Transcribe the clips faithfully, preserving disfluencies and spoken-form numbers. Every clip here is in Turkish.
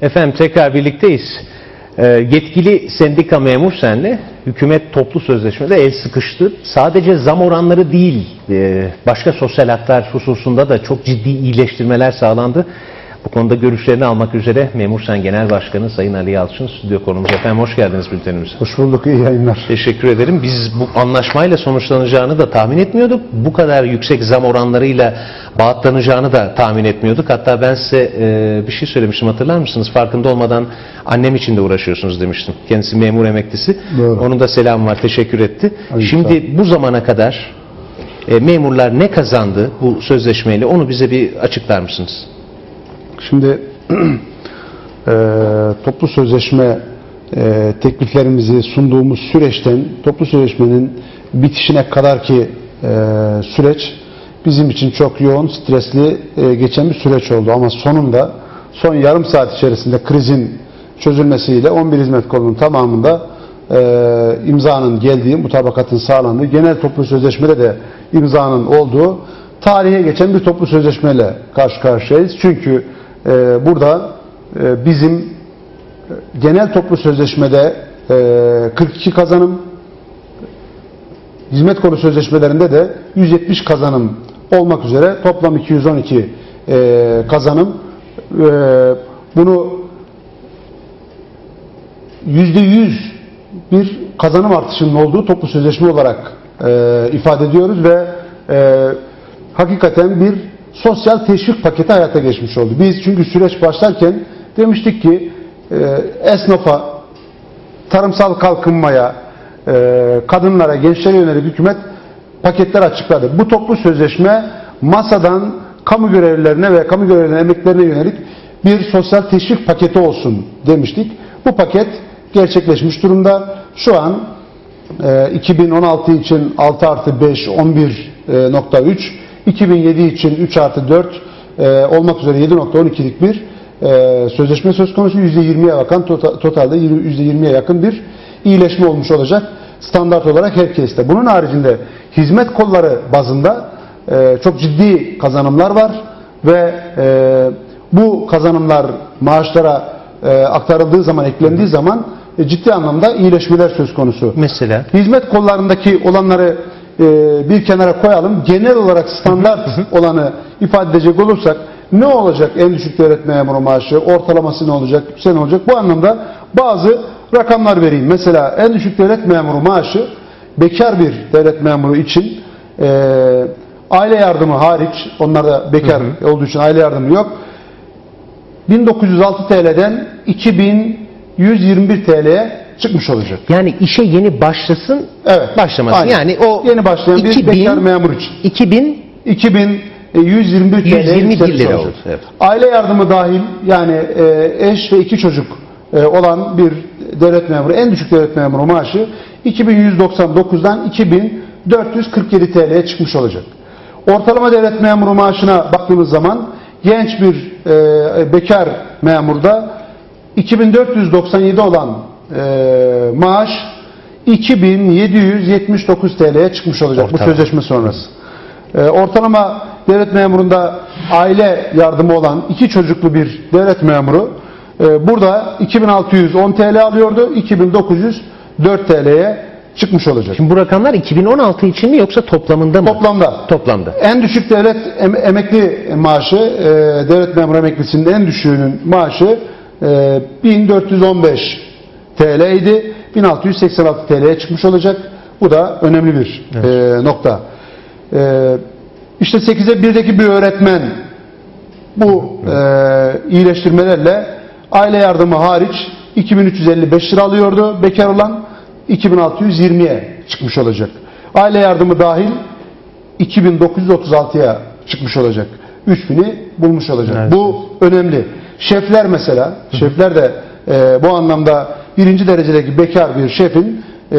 Efendim tekrar birlikteyiz. Ee, yetkili sendika memur senle hükümet toplu sözleşmede el sıkıştı. Sadece zam oranları değil, e, başka sosyal haklar hususunda da çok ciddi iyileştirmeler sağlandı. Bu konuda görüşlerini almak üzere Memur Sen Genel Başkanı Sayın Ali Yalçın stüdyo konuğumuz. Efendim hoş geldiniz bültenimize. Hoş bulduk, iyi yayınlar. Teşekkür ederim. Biz bu anlaşmayla sonuçlanacağını da tahmin etmiyorduk. Bu kadar yüksek zam oranlarıyla bağıtlanacağını da tahmin etmiyorduk. Hatta ben size e, bir şey söylemiştim, hatırlar mısınız? Farkında olmadan annem için de uğraşıyorsunuz demiştim. Kendisi memur emeklisi. Doğru. Onun da selamı var, teşekkür etti. Hayır, Şimdi bu zamana kadar e, memurlar ne kazandı bu sözleşmeyle, onu bize bir açıklar mısınız? Şimdi e, toplu sözleşme e, tekliflerimizi sunduğumuz süreçten toplu sözleşmenin bitişine kadar ki e, süreç bizim için çok yoğun, stresli e, geçen bir süreç oldu. Ama sonunda son yarım saat içerisinde krizin çözülmesiyle on bir hizmet kolunun tamamında e, imzanın geldiği, mutabakatın sağlandığı, genel toplu sözleşmede de imzanın olduğu tarihe geçen bir toplu sözleşmeyle karşı karşıyayız. Çünkü Ee, burada e, bizim e, genel toplu sözleşmede e, kırk iki kazanım, hizmet kolu sözleşmelerinde de yüz yetmiş kazanım olmak üzere toplam iki yüz on iki e, kazanım. E, bunu yüzde yüz bir kazanım artışının olduğu toplu sözleşme olarak e, ifade ediyoruz ve e, hakikaten bir sosyal teşvik paketi hayata geçmiş oldu. Biz çünkü süreç başlarken demiştik ki e, esnafa, tarımsal kalkınmaya, e, kadınlara, gençlere yönelik hükümet paketler açıkladı. Bu toplu sözleşme masadan kamu görevlilerine ve kamu görevlilerine, emeklilerine yönelik bir sosyal teşvik paketi olsun demiştik. Bu paket gerçekleşmiş durumda. Şu an e, iki bin on altı için altı artı beş on bir nokta üç, iki bin yedi için üç artı dört e, olmak üzere yedi nokta on ikilik bir e, sözleşme söz konusu. yüzde yirmiye bakan tota, totalde yüzde yirmiye yakın bir iyileşme olmuş olacak standart olarak herkeste. Bunun haricinde hizmet kolları bazında e, çok ciddi kazanımlar var ve e, bu kazanımlar maaşlara e, aktarıldığı zaman, eklendiği zaman e, ciddi anlamda iyileşmeler söz konusu. Mesela? Hizmet kollarındaki olanları bir kenara koyalım. Genel olarak standart olanı ifade edecek olursak ne olacak en düşük devlet memuru maaşı, ortalaması ne olacak, yüksek ne olacak? Bu anlamda bazı rakamlar vereyim. Mesela en düşük devlet memuru maaşı bekar bir devlet memuru için e, aile yardımı hariç, onlar da bekar hı hı. olduğu için aile yardımı yok, bin dokuz yüz altı T L'den iki bin yüz yirmi bir T L'ye çıkmış olacak. Yani işe yeni başlasın, evet, başlamasın. Aynen. Yani o yeni başlayan iki bin, bir bekar memur için. iki bin iki bin yüz yirmi bir T L'ye yükselmiş lira olacak. oldu. Evet. Aile yardımı dahil, yani eş ve iki çocuk olan bir devlet memuru, en düşük devlet memuru maaşı iki bin yüz doksan dokuzdan iki bin dört yüz kırk yedi T L'ye çıkmış olacak. Ortalama devlet memuru maaşına baktığımız zaman genç bir e, bekar memurda iki bin dört yüz doksan yedi olan e, maaş iki bin yedi yüz yetmiş dokuz T L'ye çıkmış olacak ortalama. Bu sözleşme sonrası. E, ortalama devlet memurunda aile yardımı olan iki çocuklu bir devlet memuru e, burada iki bin altı yüz on T L alıyordu, iki bin dokuz yüz dört T L'ye çıkmış olacak. Şimdi bu rakamlar iki bin on altı için mi yoksa toplamında mı? Toplamda. Toplamda. En düşük devlet em emekli maaşı, e, devlet memuru emeklisinin en düşüğünün maaşı e, bin dört yüz on beş T L idi. bin altı yüz seksen altı T L'ye çıkmış olacak. Bu da önemli bir evet. e, nokta. E, işte sekize birdeki bir öğretmen bu e, iyileştirmelerle aile yardımı hariç iki bin üç yüz elli beş lira alıyordu bekar olan, iki bin altı yüz yirmiye çıkmış olacak. Aile yardımı dahil iki bin dokuz yüz otuz altıya çıkmış olacak. üç bini bulmuş olacak. Evet. Bu önemli. Şefler mesela, Hı. şefler de e, bu anlamda birinci derecedeki bekar bir şefin e,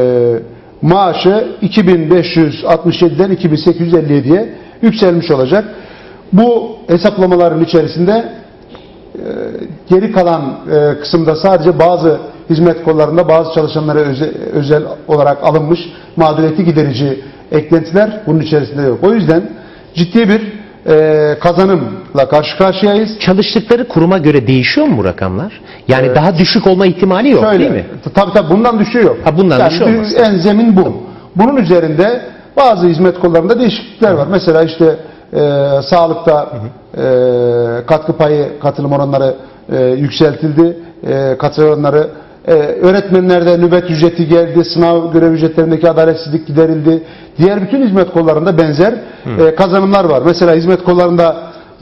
maaşı iki bin beş yüz altmış yediden iki bin sekiz yüz elli yediye yükselmiş olacak. Bu hesaplamaların içerisinde e, geri kalan e, kısımda sadece bazı hizmet kollarında bazı çalışanlara özel, özel olarak alınmış mağduriyeti giderici eklentiler bunun içerisinde yok. O yüzden ciddi bir e, kazanımla karşı karşıyayız. Çalıştıkları kuruma göre değişiyor mu bu rakamlar? Yani Evet. daha düşük olma ihtimali yok Şöyle, değil mi? Tabii tabii bundan düşüğü yok. Ha, bundan yani düşüğü olmaz. En zemin bu. Bunun üzerinde bazı hizmet kollarında değişiklikler var. Mesela işte e, sağlıkta e, katkı payı, katılım oranları e, yükseltildi. E, katılım oranları e, öğretmenlerde nöbet ücreti geldi. Sınav görev ücretlerindeki adaletsizlik giderildi. Diğer bütün hizmet kollarında benzer e, kazanımlar var. Mesela hizmet kollarında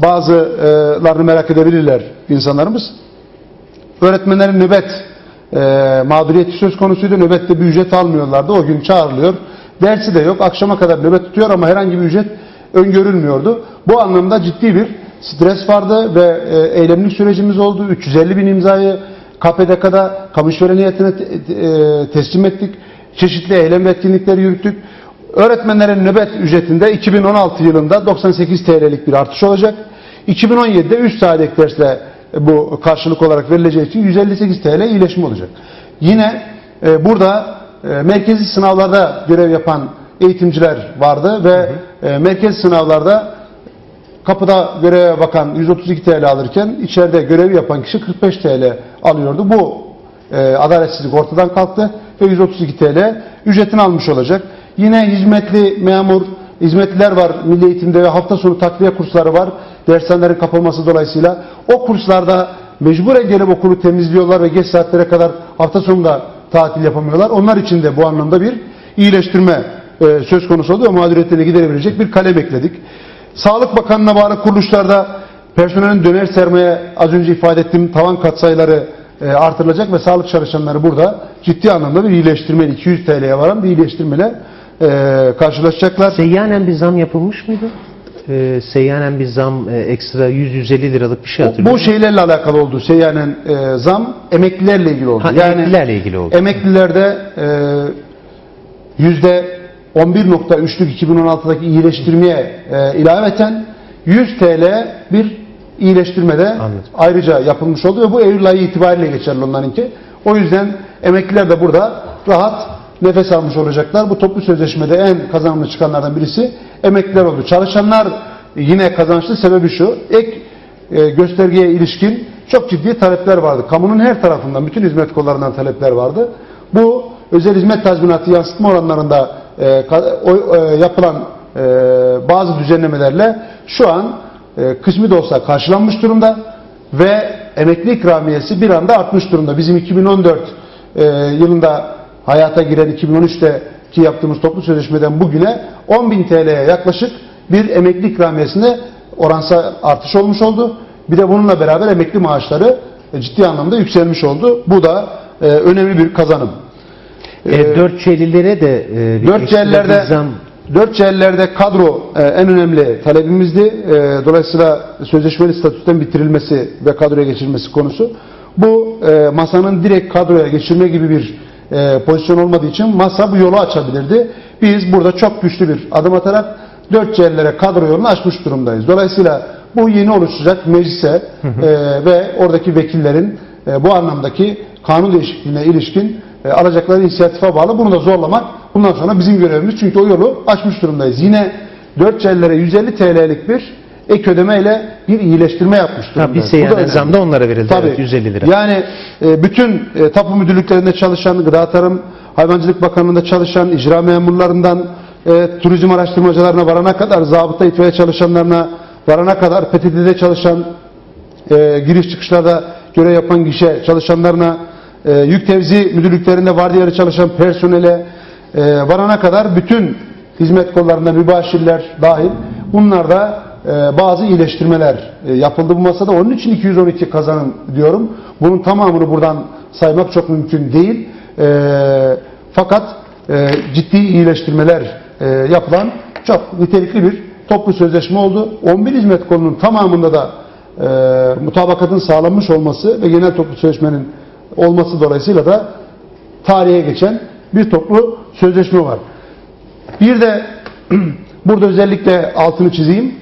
bazılarını merak edebilirler insanlarımız. Öğretmenlerin nöbet e, mağduriyeti söz konusuydu. Nöbette bir ücret almıyorlardı. O gün çağrılıyor. Dersi de yok. Akşama kadar nöbet tutuyor ama herhangi bir ücret öngörülmüyordu. Bu anlamda ciddi bir stres vardı ve e, eylemlik sürecimiz oldu. üç yüz elli bin imzayı K P D K'da kamu işveren niyetine te, e, teslim ettik. Çeşitli eylem ve etkinlikleri yürüttük. Öğretmenlerin nöbet ücretinde iki bin on altı yılında doksan sekiz T L'lik bir artış olacak. iki bin on yedi'de üç saat ek dersle bu karşılık olarak verileceği için yüz elli sekiz T L iyileşme olacak. Yine e, burada e, merkezi sınavlarda görev yapan eğitimciler vardı ve e, merkezi sınavlarda kapıda göreve bakan yüz otuz iki T L alırken içeride görevi yapan kişi kırk beş T L alıyordu. Bu e, adaletsizlik ortadan kalktı ve yüz otuz iki T L ücretini almış olacak. Yine hizmetli memur, hizmetliler var milli eğitimde ve hafta sonu takviye kursları var. Dershanelerin kapanması dolayısıyla o kurslarda mecburen gelip okulu temizliyorlar ve geç saatlere kadar hafta sonunda tatil yapamıyorlar. Onlar için de bu anlamda bir iyileştirme e, söz konusu oldu ve mağduriyetlerini giderebilecek bir kalem ekledik. Sağlık Bakanlığı'na bağlı kuruluşlarda personelin döner sermaye az önce ifade ettiğim tavan katsayıları e, artırılacak ve sağlık çalışanları burada ciddi anlamda bir iyileştirmeyle iki yüz T L'ye varan bir iyileştirmeyle e, karşılaşacaklar. Seyyanen bir zam yapılmış mıydı? Ee, seyyanen bir zam e, ekstra yüz yüz elli liralık bir şey hatırlıyorum. Bu şeylerle alakalı oldu. Seyyanen e, zam emeklilerle ilgili oldu. Ha, yani emeklilerle ilgili oldu. Emeklilerde yüzde on bir nokta üç'lük iki bin on altı'daki iyileştirmeye e, ilaveten yüz T L bir iyileştirmede Anladım. ayrıca yapılmış oldu ve bu Eylül ayı itibariyle geçerli onlarınki. O yüzden emekliler de burada rahat nefes almış olacaklar. Bu toplu sözleşmede en kazanımlı çıkanlardan birisi emekliler oldu. Çalışanlar yine kazançlı, sebebi şu: ek e, göstergeye ilişkin çok ciddi talepler vardı. Kamunun her tarafından, bütün hizmet kollarından talepler vardı. Bu özel hizmet tazminatı yansıtma oranlarında e, o, e, yapılan e, bazı düzenlemelerle şu an e, kısmi de olsa karşılanmış durumda ve emekli ikramiyesi bir anda artmış durumda. Bizim iki bin on dört e, yılında hayata giren iki bin on üç'teki yaptığımız toplu sözleşmeden bugüne on bin T L'ye yaklaşık bir emekli ikramiyesinde oransal artış olmuş oldu. Bir de bununla beraber emekli maaşları ciddi anlamda yükselmiş oldu. Bu da e, önemli bir kazanım. E, dört yüz ellilere de e, bir dört yüz ellilerde ekstra bir zam. dört yüz ellilerde kadro e, en önemli talebimizdi. E, dolayısıyla sözleşmeli statüsten bitirilmesi ve kadroya geçirilmesi konusu. Bu e, masanın direkt kadroya geçirme gibi bir e, pozisyon olmadığı için masa bu yolu açabilirdi. Biz burada çok güçlü bir adım atarak dört yüz ellilere kadro yolunu açmış durumdayız. Dolayısıyla bu yeni oluşacak meclise e, ve oradaki vekillerin e, bu anlamdaki kanun değişikliğine ilişkin e, alacakları inisiyatife bağlı. Bunu da zorlamak bundan sonra bizim görevimiz. Çünkü o yolu açmış durumdayız. Yine dört yüz ellilere yüz elli T L'lik bir ek ödemeyle bir iyileştirme yapmış durumdayız. Tabii seyyanen zam da onlara verildi. Tabii. Evet, yüz elli lira. Yani e, bütün e, tapu müdürlüklerinde çalışan, Gıda Tarım Hayvancılık Bakanlığı'nda çalışan, icra memurlarından e, turizm araştırmacılarına varana kadar, zabıta itfaiye çalışanlarına varana kadar, P T T'de çalışan, e, giriş çıkışlarda görev yapan gişe çalışanlarına, e, yük tevzi müdürlüklerinde vardiyalı çalışan personele e, varana kadar bütün hizmet kollarında mübaşirler dahil bunlarda e, bazı iyileştirmeler e, yapıldı bu masada. Onun için iki yüz on iki kazanım diyorum. Bunun tamamını buradan saymak çok mümkün değil. E, fakat e, ciddi iyileştirmeler e, yapılan çok nitelikli bir toplu sözleşme oldu. on bir hizmet kolunun tamamında da e, mutabakatın sağlanmış olması ve genel toplu sözleşmenin olması dolayısıyla da tarihe geçen bir toplu sözleşme var. Bir de burada özellikle altını çizeyim.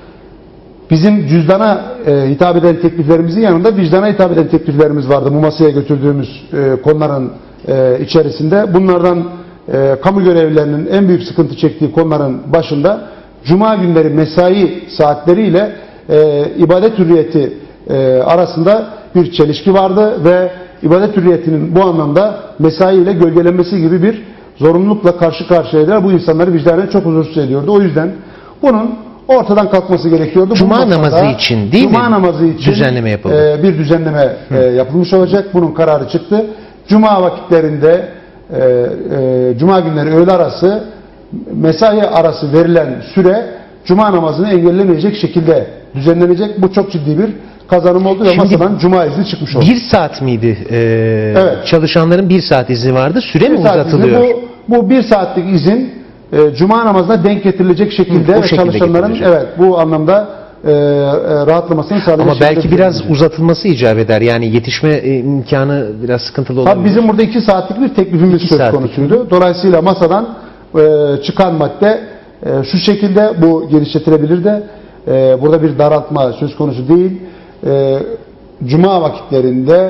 Bizim cüzdana e, hitap eden tekliflerimizin yanında vicdana hitap eden tekliflerimiz vardı bu masaya götürdüğümüz e, konuların e, içerisinde. Bunlardan e, kamu görevlilerinin en büyük sıkıntı çektiği konuların başında Cuma günleri mesai saatleriyle e, ibadet hürriyeti e, arasında bir çelişki vardı ve ibadet hürriyetinin bu anlamda mesai ile gölgelenmesi gibi bir zorunlulukla karşı karşıyaydılar. Bu insanları vicdanen çok huzursuz ediyordu. O yüzden bunun ortadan kalkması gerekiyordu. Cuma Bunun namazı için değil Cuma mi? namazı için Düzenleme yapıldı. E, bir düzenleme e, yapılmış olacak. Bunun kararı çıktı. Cuma vakitlerinde e, e, Cuma günleri öğle arası mesai arası verilen süre Cuma namazını engellemeyecek şekilde düzenlenecek. Bu çok ciddi bir kazanım oldu ve Şimdi masadan Cuma izni çıkmış oldu. Bir saat miydi? Ee, Evet. Çalışanların bir saat izni vardı. Süre mi Bir saat izni, uzatılıyor? bu, bu bir saatlik izin e, Cuma namazına denk getirilecek şekilde, Hı, o ve şekilde çalışanların getirilecek. evet bu anlamda e, e, rahatlamasını sağlayacak. Ama şekilde belki biraz düzenlenecek. uzatılması icap eder. Yani yetişme e, imkanı biraz sıkıntılı olabilir. Tabii bizim burada iki saatlik bir teklifimiz İki söz saatlik. konusuydu. Dolayısıyla masadan e, çıkan madde e, şu şekilde, bu genişletilebilir de e, burada bir daraltma söz konusu değil. E, Cuma vakitlerinde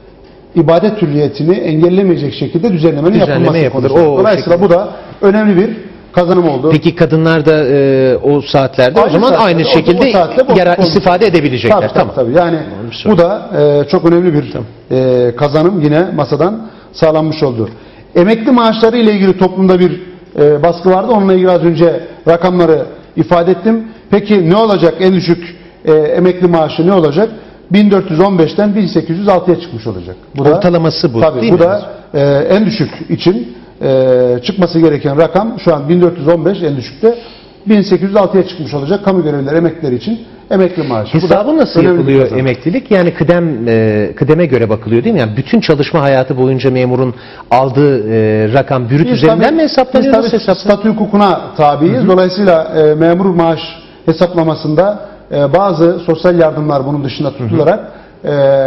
ibadet hürriyetini engellemeyecek şekilde düzenlemenin Düzenleme yapılması yapılır. konusu. O Dolayısıyla şekilde. bu da önemli bir kazanım oldu. Peki kadınlar da e, o saatlerde o Aynı zaman saatte, aynı o- şekilde o saatte bu- yara bu- istifade edebilecekler. Tabii, tabii, tamam. tabii. Yani bir sorun. bu da e, çok önemli bir e, kazanım yine masadan sağlanmış oldu. Emekli maaşları ile ilgili toplumda bir e, baskı vardı. Onunla ilgili az önce rakamları ifade ettim. Peki ne olacak en düşük e, emekli maaşı ne olacak? bin dört yüz on beşten bin sekiz yüz altıya çıkmış olacak. Bu da, Ortalaması bu, tabii, değil bu mi? da e, en düşük için e, çıkması gereken rakam şu an bin dört yüz on beş en düşükte, bin sekiz yüz altıya çıkmış olacak kamu görevlileri, emekliler için emekli maaşı. Bu da Hesabı nasıl önemli bir yapılıyor kazanım. emeklilik? Yani kıdem e, kıdeme göre bakılıyor değil mi? Yani bütün çalışma hayatı boyunca memurun aldığı e, rakam bürüt Biz üzerinden tabii- mi hesaplanıyor? Biz Nasıl tabii hesaplanıyor? statü hukukuna tabiiz. Dolayısıyla e, memur maaş hesaplamasında e, bazı sosyal yardımlar bunun dışında tutularak e,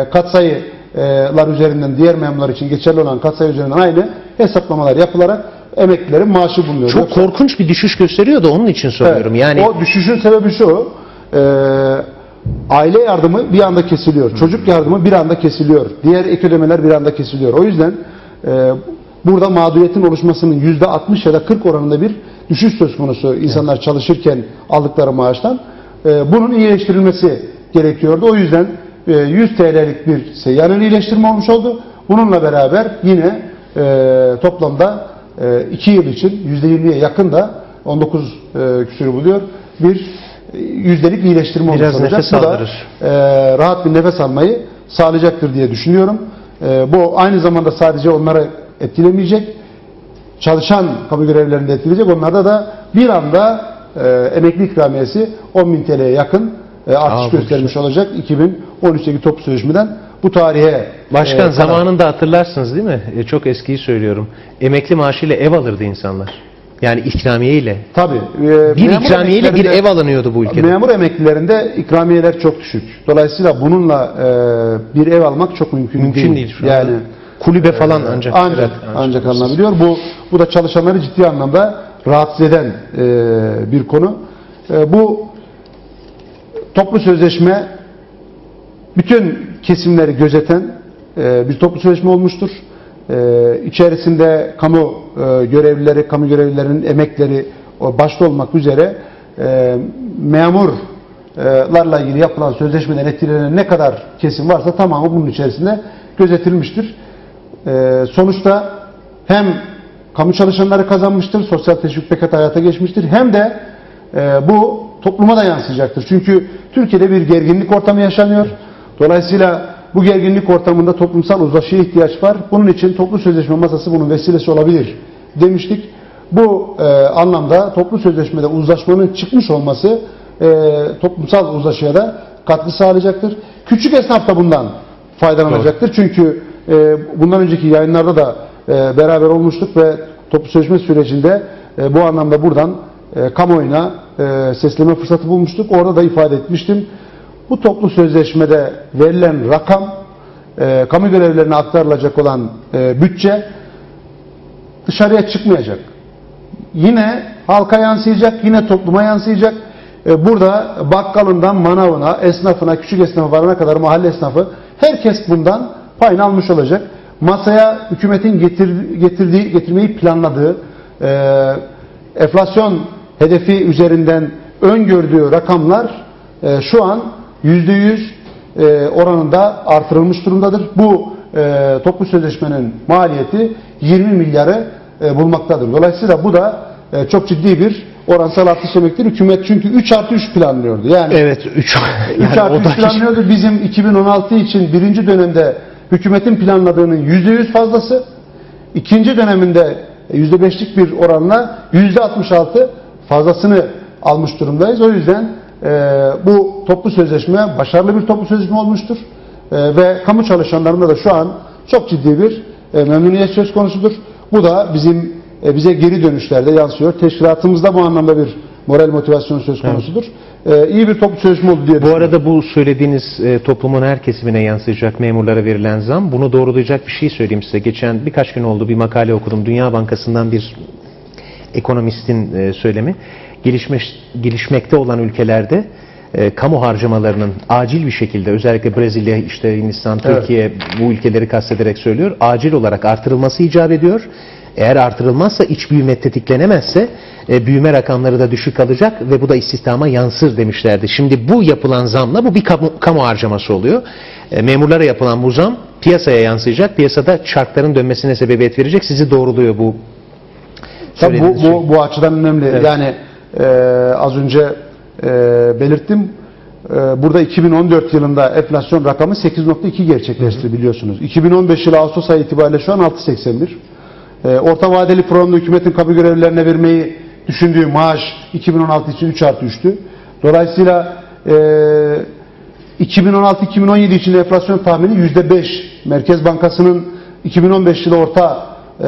katsayılar üzerinden, diğer memurlar için geçerli olan katsayı üzerinden aynı hesaplamalar yapılarak emeklilerin maaşı bulunuyor. Çok Yoksa- korkunç bir düşüş gösteriyor da onun için soruyorum. Evet, Yani o düşüşün sebebi şu, e, aile yardımı bir anda kesiliyor, çocuk yardımı bir anda kesiliyor, diğer ek ödemeler bir anda kesiliyor. O yüzden e, burada mağduriyetin oluşmasının yüzde altmış ya da kırk oranında bir düşüş söz konusu insanlar çalışırken aldıkları maaştan. E, bunun iyileştirilmesi gerekiyordu. O yüzden e, yüz T L'lik bir seyyanen iyileştirme olmuş oldu. Bununla beraber yine e, toplamda e, iki yıl için yüzde yirmiye yakın da on dokuz e, küsürü buluyor bir e, yüzdelik iyileştirme olmuş Biraz olacak. nefes Bu da aldırır. e, rahat bir nefes almayı sağlayacaktır diye düşünüyorum. E, bu aynı zamanda sadece onları etkilemeyecek, çalışan kamu görevlilerini de etkileyecek. Onlarda da bir anda e, emekli ikramiyesi on bin T L'ye yakın e, artış Aa, bu göstermiş olacak iki bin on üçteki toplu sözleşmeden bu tarihe. başkan e, kadar. zamanında hatırlarsınız değil mi? E, çok eskiyi söylüyorum. Emekli maaşıyla ev alırdı insanlar. Yani ikramiye ile. Tabii. e, Bir memur ikramiye ile bir emeklilerinde- ev alınıyordu bu ülkede. Memur emeklilerinde ikramiyeler çok düşük. Dolayısıyla bununla e, bir ev almak çok mümkün, Mümkün değil. değil şu anda. Yani Kulübe falan ancak. ancak Evet, ancak alınabiliyor. Bu bu da çalışanları ciddi anlamda rahatsız eden e, bir konu. E, bu toplu sözleşme bütün kesimleri gözeten e, bir toplu sözleşme olmuştur. E, içerisinde kamu e, görevlileri, kamu görevlilerinin emekleri o başta olmak üzere e, memurlarla ilgili yapılan sözleşmeden etkilenen ne kadar kesim varsa tamamı bunun içerisinde gözetilmiştir. E, sonuçta hem kamu çalışanları kazanmıştır, sosyal teşvik paketi hayata geçmiştir, hem de e, bu topluma da yansıyacaktır. Çünkü Türkiye'de bir gerginlik ortamı yaşanıyor. Dolayısıyla bu gerginlik ortamında toplumsal uzlaşıya ihtiyaç var. Bunun için toplu sözleşme masası bunun vesilesi olabilir demiştik. Bu e, anlamda toplu sözleşmede uzlaşmanın çıkmış olması e, toplumsal uzlaşıya da katkı sağlayacaktır. Küçük esnaf da bundan faydalanacaktır. Çünkü e, bundan önceki yayınlarda da e, beraber olmuştuk ve toplu sözleşme sürecinde e, bu anlamda buradan e, kamuoyuna e, sesleme fırsatı bulmuştuk. Orada da ifade etmiştim. Bu toplu sözleşmede verilen rakam, e, kamu görevlilerine aktarılacak olan e, bütçe dışarıya çıkmayacak. Yine halka yansıyacak, yine topluma yansıyacak. E, burada bakkalından manavına, esnafına, küçük esnafa varana kadar mahalle esnafı, herkes bundan payını almış olacak. Masaya hükümetin getir, getirdiği, getirmeyi planladığı e, enflasyon hedefi üzerinden öngördüğü rakamlar e, şu an yüzde yüz e, oranında artırılmış durumdadır. Bu e, toplu sözleşmenin maliyeti yirmi milyarı e, bulmaktadır. Dolayısıyla bu da e, çok ciddi bir oransal artış demektir. Hükümet çünkü üç artı üç planlıyordu. Yani Evet, üç üç artı üç planlıyordu. Bizim iki bin on altı için birinci dönemde hükümetin planladığının yüzde yüz fazlası, ikinci döneminde yüzde beşlik bir oranla yüzde altmış altı fazlasını almış durumdayız. O yüzden e, bu toplu sözleşme başarılı bir toplu sözleşme olmuştur. E, ve kamu çalışanlarında da şu an çok ciddi bir e, memnuniyet söz konusudur. Bu da bizim e, bize geri dönüşlerde yansıyor. Teşkilatımızda bu anlamda bir moral motivasyon söz konusudur. Evet. E, iyi bir toplu sözleşme oldu diye Bu arada bu söylediğiniz e, toplumun her kesimine yansıyacak memurlara verilen zam, bunu doğrulayacak bir şey söyleyeyim size. Geçen birkaç gün oldu, bir makale okudum. Dünya Bankası'ndan bir ekonomistin e, söylemi. Gelişmiş, gelişmekte olan ülkelerde e, kamu harcamalarının acil bir şekilde, özellikle Brezilya, işte Hindistan, Türkiye, evet, bu ülkeleri kastederek söylüyor, acil olarak artırılması icap ediyor. Eğer artırılmazsa, iç büyüme tetiklenemezse e, büyüme rakamları da düşük kalacak ve bu da istihdama yansır demişlerdi. Şimdi bu yapılan zamla bu bir kamu, kamu harcaması oluyor. E, memurlara yapılan bu zam piyasaya yansıyacak. Piyasada çarkların dönmesine sebebiyet verecek. Sizi doğruluyor bu. Tabii bu, bu, bu açıdan önemli. Evet. Yani e, az önce e, belirttim. E, burada iki bin on dört yılında enflasyon rakamı sekiz nokta iki gerçekleşti, biliyorsunuz. iki bin on beş yılı Ağustos ayı itibariyle şu an altı nokta seksen bir. E, orta vadeli programda hükümetin kamu görevlilerine vermeyi düşündüğü maaş iki bin on altı için üç artı üçtü. Dolayısıyla e, iki bin on altı iki bin on yedi için enflasyon tahmini yüzde beş. Merkez Bankası'nın iki bin on beş yılı orta e,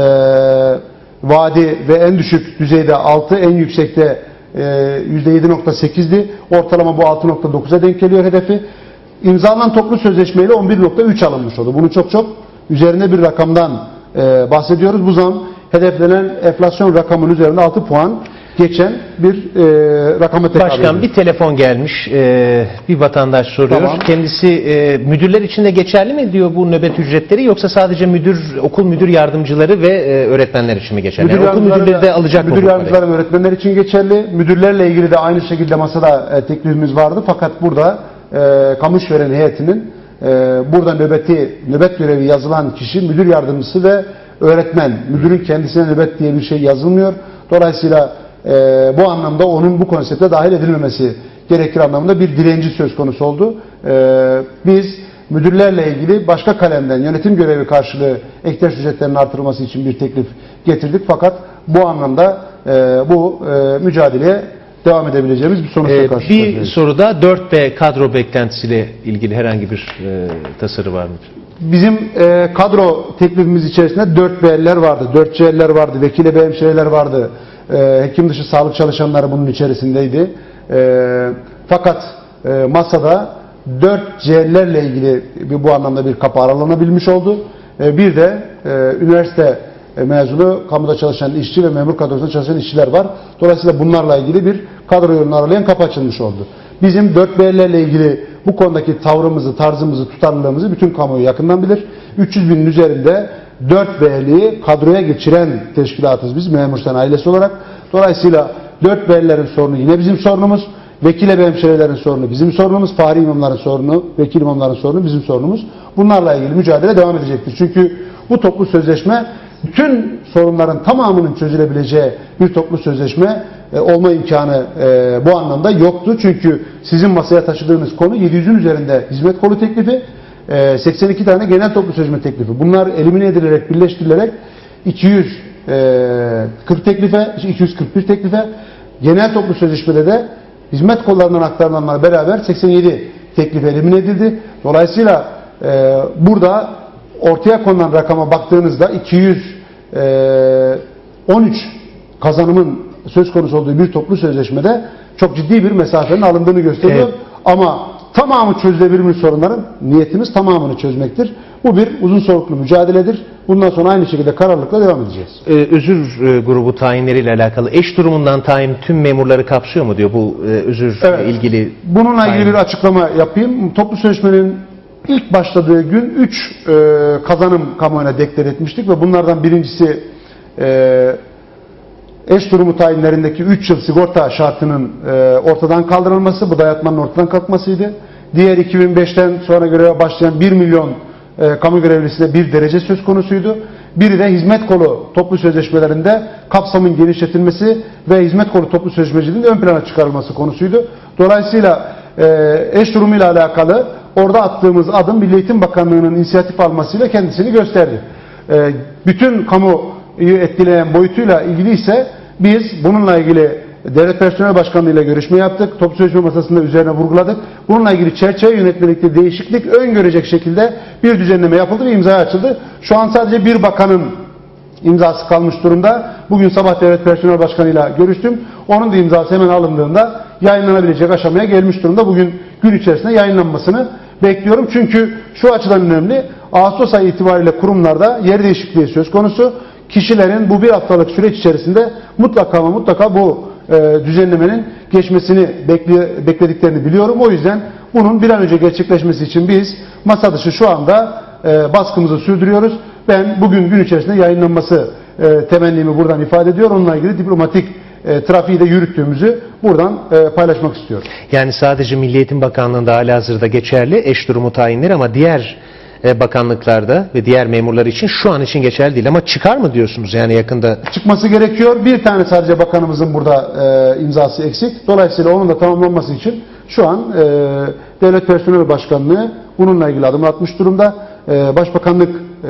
vadi ve en düşük düzeyde altı, en yüksekte e, yüzde yedi nokta sekizdi. Ortalama bu altı nokta dokuza denk geliyor hedefi. İmzalanan toplu sözleşmeyle on bir nokta üç alınmış oldu. Bunu çok çok üzerine bir rakamdan e, bahsediyoruz. Bu zam hedeflenen enflasyon rakamının üzerinde altı puan geçen bir e, rakama tekabül ediyor. Başkan, bir telefon gelmiş. E, bir vatandaş soruyor. Tamam. Kendisi e, müdürler için de geçerli mi diyor bu nöbet ücretleri, yoksa sadece müdür, okul müdür yardımcıları ve e, öğretmenler için mi geçerli? Müdür yani okul müdürleri de alacak mı? Müdür yardımcıları ve öğretmenler için geçerli. Müdürlerle ilgili de aynı şekilde masada e, teklifimiz vardı. Fakat burada e, kamu işveren heyetinin e, burada nöbeti, nöbet görevi yazılan kişi müdür yardımcısı ve öğretmen. Müdürün kendisine nöbet diye bir şey yazılmıyor. Dolayısıyla e, bu anlamda onun bu konsepte dahil edilmemesi gerekir anlamında bir direnci söz konusu oldu. E, biz müdürlerle ilgili başka kalemden yönetim görevi karşılığı ek ücretlerinin artırılması için bir teklif getirdik. Fakat bu anlamda e, bu e, mücadeleye devam edebileceğimiz bir sonuçla ee, karşılaşıyoruz. Bir soruda dört B kadro beklentisiyle ilgili herhangi bir e, tasarı var mı? Bizim e, kadro teklifimiz içerisinde dört B'ler vardı, dört C'ler vardı, vekile B hemşireler vardı. E, hekim dışı sağlık çalışanları bunun içerisindeydi. E, fakat e, masada dört C'lerle ilgili bir, bu anlamda bir kapı aralanabilmiş oldu. E, bir de e, üniversite mezunu kamuda çalışan işçi ve memur kadrosunda çalışan işçiler var. Dolayısıyla bunlarla ilgili bir kadro yolunu aralayan kapı açılmış oldu. Bizim dört B'lerle ilgili bu konudaki tavrımızı, tarzımızı, tutarlılığımızı bütün kamuoyu yakından bilir. üç yüz binin üzerinde dört B'liği kadroya geçiren teşkilatız biz, Memur Sen ailesi olarak. Dolayısıyla dört B'lilerin sorunu yine bizim sorunumuz. Vekile ve hemşirelerin sorunu bizim sorunumuz. Fahri imamların sorunu, vekil imamların sorunu bizim sorunumuz. Bunlarla ilgili mücadele devam edecektir. Çünkü bu toplu sözleşme bütün sorunların tamamının çözülebileceği bir toplu sözleşme e, olma imkanı e, bu anlamda yoktu. Çünkü sizin masaya taşıdığınız konu yedi yüzün üzerinde hizmet kolu teklifi, e, seksen iki tane genel toplu sözleşme teklifi. Bunlar elimine edilerek, birleştirilerek iki yüz kırk teklife, iki yüz kırk bir teklife, genel toplu sözleşmede de hizmet kollarından aktarılanlar beraber seksen yedi teklif elimine edildi. Dolayısıyla e, burada ortaya konulan rakama baktığınızda iki yüz on üç kazanımın söz konusu olduğu bir toplu sözleşmede çok ciddi bir mesafenin alındığını gösteriyor. Evet. Ama tamamı çözülebilmiş sorunların niyetimiz tamamını çözmektir. Bu bir uzun soluklu mücadeledir. Bundan sonra aynı şekilde kararlılıkla devam edeceğiz. Ee, özür e, grubu tayinleriyle alakalı eş durumundan tayin tüm memurları kapsıyor mu diyor bu e, özür evet. ilgili? Bununla tayin. ilgili bir açıklama yapayım. Toplu sözleşmenin İlk başladığı gün üç e, kazanım kamuoyuna deklar etmiştik ve bunlardan birincisi e, eş durumu tayinlerindeki üç yıl sigorta şartının e, ortadan kaldırılması, bu dayatmanın ortadan kalkmasıydı. Diğer iki bin beşten sonra göreve başlayan bir milyon e, kamu görevlisine bir derece söz konusuydu. Biri de hizmet kolu toplu sözleşmelerinde kapsamın genişletilmesi ve hizmet kolu toplu sözleşmeciliğinin ön plana çıkarılması konusuydu. Dolayısıyla e, eş durumuyla alakalı orada attığımız adım Milli Eğitim Bakanlığı'nın inisiyatif almasıyla kendisini gösterdi. E, bütün kamuyu etkileyen boyutuyla ilgili ise biz bununla ilgili Devlet Personel Başkanlığı ile görüşme yaptık. Toplu sözleşme masasında üzerine vurguladık. Bununla ilgili çerçeve yönetmelikte değişiklik öngörecek şekilde bir düzenleme yapıldı ve imza açıldı. Şu an sadece bir bakanın imzası kalmış durumda. Bugün sabah Devlet Personel Başkanı ile görüştüm. Onun da imzası hemen alındığında yayınlanabilecek aşamaya gelmiş durumda. Bugün gün içerisinde yayınlanmasını bekliyorum. Çünkü şu açıdan önemli. Ağustos ayı itibariyle kurumlarda yer değişikliği söz konusu. Kişilerin bu bir haftalık süreç içerisinde mutlaka ama mutlaka bu e, düzenlemenin geçmesini bekle, beklediklerini biliyorum. O yüzden bunun bir an önce gerçekleşmesi için biz masa dışı şu anda e, baskımızı sürdürüyoruz. Ben bugün gün içerisinde yayınlanması e, temennimi buradan ifade ediyor. Onunla ilgili diplomatik e, trafiği de yürüttüğümüzü buradan e, paylaşmak istiyorum. Yani sadece Milli Eğitim Bakanlığı'nda halihazırda geçerli eş durumu tayinleri ama diğer bakanlıklarda ve diğer memurlar için şu an için geçerli değil ama çıkar mı diyorsunuz yani yakında? Çıkması gerekiyor. Bir tane sadece bakanımızın burada e, imzası eksik. Dolayısıyla onun da tamamlanması için şu an e, Devlet Personel Başkanlığı bununla ilgili adım atmış durumda. E, Başbakanlık e,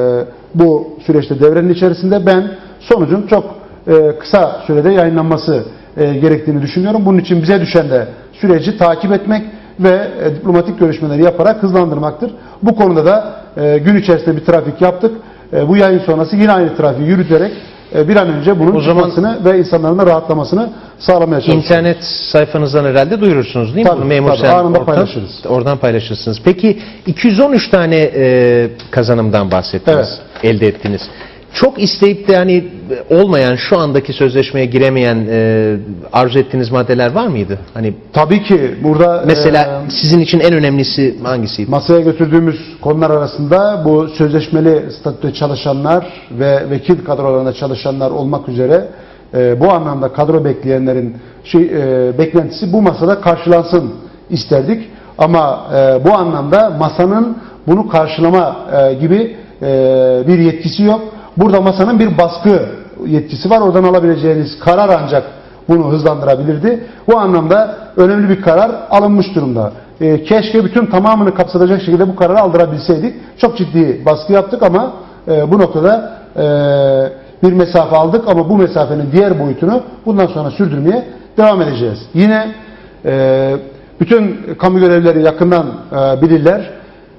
bu süreçte devrenin içerisinde. Ben sonucun çok e, kısa sürede yayınlanması e, gerektiğini düşünüyorum. Bunun için bize düşen de süreci takip etmek ve e, diplomatik görüşmeleri yaparak hızlandırmaktır. Bu konuda da e, gün içerisinde bir trafik yaptık. E, bu yayın sonrası yine aynı trafiği yürüterek e, bir an önce bunun o zaman çıkmasını ve insanların da rahatlamasını sağlamaya çalışıyoruz. İnternet sayfanızdan herhalde duyurursunuz değil mi? Tabii, Memur tabii, sen anında ortam, paylaşırız. Oradan paylaşırsınız. Peki iki yüz on üç tane e, kazanımdan bahsettiniz, Evet. elde ettiniz. Çok isteyip de hani olmayan, şu andaki sözleşmeye giremeyen e, arzu ettiğiniz maddeler var mıydı? Hani Tabii ki burada mesela e, sizin için en önemlisi hangisiydi? masaya götürdüğümüz konular arasında bu sözleşmeli statüde çalışanlar ve vekil kadrolarında çalışanlar olmak üzere e, bu anlamda kadro bekleyenlerin şey, e, beklentisi bu masada karşılansın isterdik. Ama e, bu anlamda masanın bunu karşılama e, gibi e, bir yetkisi yok. Burada masanın bir baskı yetkisi var. Oradan alabileceğiniz karar ancak bunu hızlandırabilirdi. Bu anlamda önemli bir karar alınmış durumda. E, keşke bütün tamamını kapsatacak şekilde bu kararı aldırabilseydik. Çok ciddi baskı yaptık ama e, bu noktada e, bir mesafe aldık ama bu mesafenin diğer boyutunu bundan sonra sürdürmeye devam edeceğiz. Yine e, bütün kamu görevlileri yakından e, bilirler.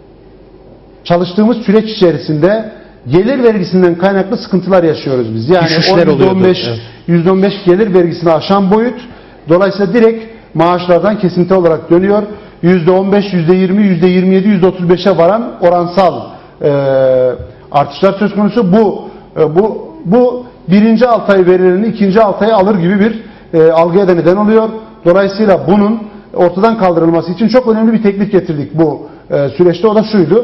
Çalıştığımız süreç içerisinde gelir vergisinden kaynaklı sıkıntılar yaşıyoruz biz. Yani Düşüşler o yüzde on beş, oluyordu. yüzde on beş gelir vergisini aşan boyut. Dolayısıyla direkt maaşlardan kesinti olarak dönüyor. yüzde on beş, yüzde yirmi, yüzde yirmi yedi, yüzde otuz beşe varan oransal e, artışlar söz konusu. Bu e, bu bu birinci altı ay verilerini ikinci altı aya alır gibi bir e, algıya da neden oluyor. Dolayısıyla bunun ortadan kaldırılması için çok önemli bir teklif getirdik bu e, süreçte. O da şuydu.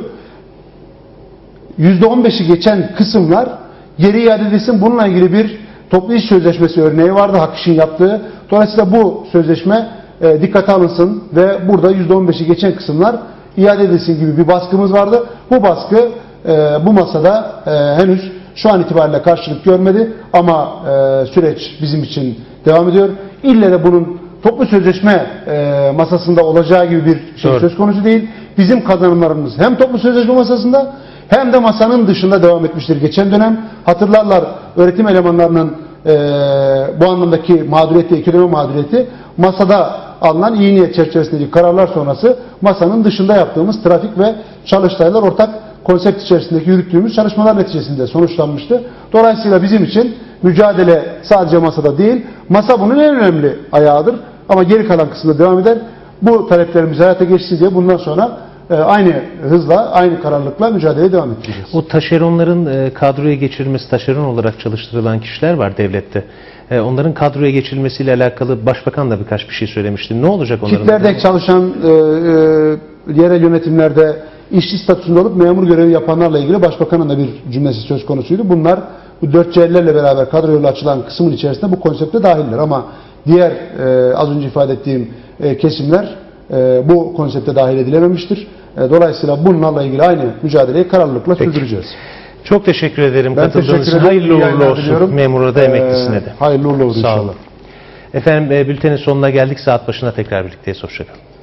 yüzde on beşi geçen kısımlar geri iade edilsin. Bununla ilgili bir toplu iş sözleşmesi örneği vardı Hak İş'in yaptığı. Dolayısıyla bu sözleşme e, dikkate alınsın ve burada yüzde on beşi geçen kısımlar iade edilsin gibi bir baskımız vardı. Bu baskı e, bu masada e, henüz şu an itibariyle karşılık görmedi ama e, süreç bizim için devam ediyor. İlle de bunun toplu sözleşme e, masasında olacağı gibi bir şey Doğru. söz konusu değil. Bizim kazanımlarımız hem toplu sözleşme masasında hem de masanın dışında devam etmiştir. Geçen dönem hatırlarlar öğretim elemanlarının e, bu anlamdaki mağduriyeti, ekonomi mağduriyeti masada alınan iyi niyet çerçevesindeki kararlar sonrası masanın dışında yaptığımız trafik ve çalıştaylar ortak konsept içerisindeki yürüttüğümüz çalışmalar neticesinde sonuçlanmıştı. Dolayısıyla bizim için mücadele sadece masada değil, masa bunun en önemli ayağıdır. Ama geri kalan kısımda devam eder. Bu taleplerimiz hayata geçsin diye bundan sonra aynı hızla, aynı kararlılıkla mücadeleye devam edeceğiz. O taşeronların e, kadroya geçirilmesi, taşeron olarak çalıştırılan kişiler var devlette. E, onların kadroya geçirilmesiyle alakalı Başbakan da birkaç bir şey söylemişti. Ne olacak onların? Kitlerde çalışan e, e, yerel yönetimlerde işçi statüsünde olup memur görevi yapanlarla ilgili Başbakanın da bir cümlesi söz konusuydu. Bunlar bu dört C'lerle beraber kadro yolu açılan kısmın içerisinde bu konsepte dahiller. Ama diğer e, az önce ifade ettiğim e, kesimler e, bu konsepte dahil edilememiştir. E, dolayısıyla bunlarla ilgili aynı mücadeleyi kararlılıkla Peki. sürdüreceğiz. Çok teşekkür ederim Ben katıldığınız teşekkür için. ederim. Hayırlı İyi uğurlu yayınlar olsun diliyorum. memura da emeklisine de. Ee, hayırlı uğurlu olsun Sağ inşallah. olun. Efendim e, bültenin sonuna geldik. Saat başına tekrar birlikteyiz. Hoşçakalın.